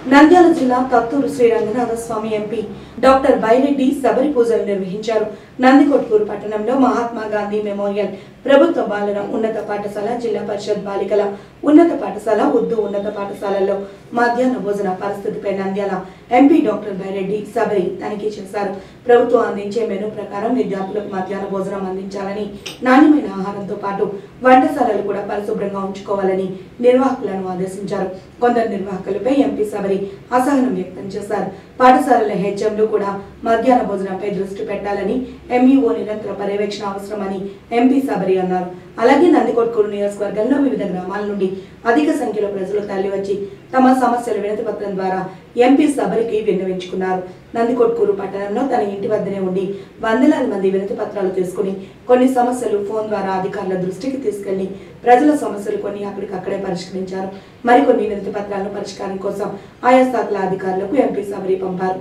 నంద్యాల జిల్లా Tatturu Sri Ranganatha Swamy MP doctor Byreddy Sabari పూజలు నిర్వహించారు. నందికొట్కూరు పట్టణంలో మహాత్మా గాంధీ మెమోరియల్ ప్రభుత్వ బాలల ఉన్నత పాఠశాల, జిల్లా పరిషత్ బాలికల ఉన్నత పాఠశాల, ఉర్దూ ఉన్నత పాఠశాలల్లో మధ్యాహ్న భోజన పరిస్థితిపై నంద్యాల ఎంపీ డాక్టర్ బైరెడ్డి శబరి తనిఖీ చేశారు. ప్రభుత్వం అందించే మెనూ ప్రకారం విద్యార్థులకు మధ్యాహ్న భోజనం అందించాలని, నాణ్యమైన ఆహారంతో పాటు వంటశాలలు కూడా పరిశుభ్రంగా ఉంచుకోవాలని నిర్వాహకులను ఆదేశించారు. కొందరు నిర్వాహకులపై ఎంపీ శబరి అసహనం వ్యక్తం చేశారు. పాఠశాలల హెచ్ఎంలు కూడా మధ్యాహ్న భోజనంపై దృష్టి పెట్టాలని, ఎంఈఓ నిరంతర పర్యవేక్షణ అవసరమని ఎంపీ శబరి అన్నారు. అలాగే నందికొట్కూరు నియోజకవర్గంలో వివిధ గ్రామాల నుండి అధిక సంఖ్యలో ప్రజలు తరలివచ్చి తమ సమస్యల వినతి పత్రం ద్వారా ఎంపీ శబరికి విన్నవించుకున్నారు. నందికొట్కూరు పట్టణంలో తన ఇంటి వద్దనే ఉండి వందలాది మంది వినతి పత్రాలు తీసుకుని కొన్ని సమస్యలు ఫోన్ ద్వారా అధికారుల దృష్టికి తీసుకెళ్లి ప్రజల సమస్యలు కొన్ని అక్కడికక్కడే పరిష్కరించారు. మరికొన్ని వినతి పత్రాలను పరిష్కారం కోసం ఆయా శాఖల అధికారులకు ఎంపీ శబరి పంపారు.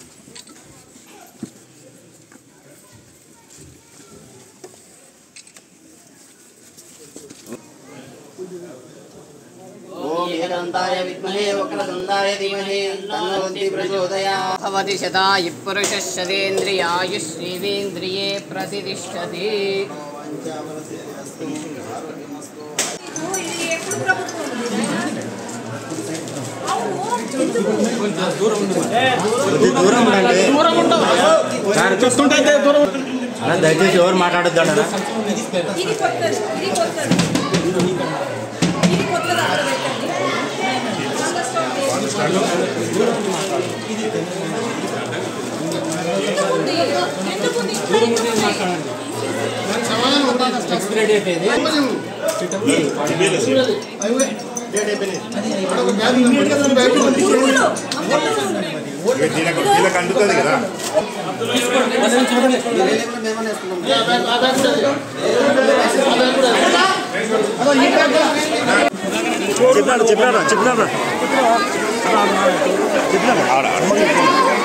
भवति शतायुः पुरुषः शतेन्द्रियायुष्येवेन्द्रिये प्रतिष्ठति। దయచేసి ఎవరు మాట్లాడొద్దు. అందుతుంది కదా చెప్పినారా